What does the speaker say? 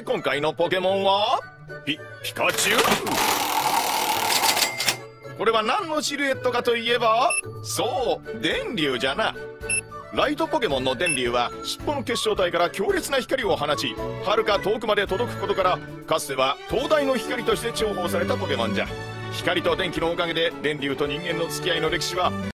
今回のポケモンはピカチュウ。これは何のシルエットかといえば、そう電流じゃな。ライトポケモンの電流は尻尾の結晶体から強烈な光を放ち、遥か遠くまで届くことから、かつては灯台の光として重宝されたポケモンじゃ。光と電気のおかげで電流と人間の付き合いの歴史は